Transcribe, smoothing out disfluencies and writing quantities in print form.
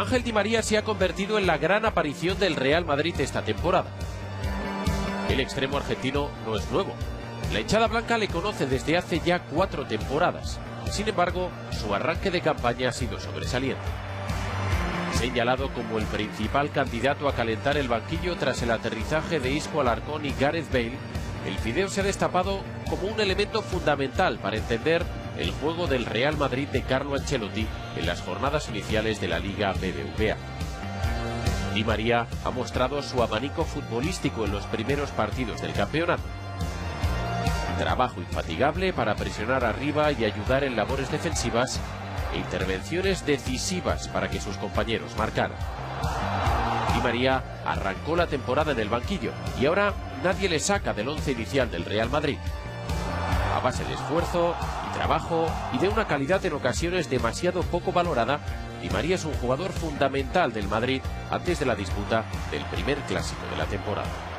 Ángel Di María se ha convertido en la gran aparición del Real Madrid esta temporada. El extremo argentino no es nuevo. La hinchada blanca le conoce desde hace ya 4 temporadas. Sin embargo, su arranque de campaña ha sido sobresaliente. Señalado como el principal candidato a calentar el banquillo tras el aterrizaje de Isco Alarcón y Gareth Bale, el fideo se ha destapado como un elemento fundamental para entender el juego del Real Madrid de Carlo Ancelotti en las jornadas iniciales de la Liga BBVA. Di María ha mostrado su abanico futbolístico en los primeros partidos del campeonato. Trabajo infatigable para presionar arriba y ayudar en labores defensivas e intervenciones decisivas para que sus compañeros marcaran. Di María arrancó la temporada en el banquillo y ahora nadie le saca del once inicial del Real Madrid. A base de esfuerzo y trabajo y de una calidad en ocasiones demasiado poco valorada, Di María es un jugador fundamental del Madrid antes de la disputa del primer clásico de la temporada.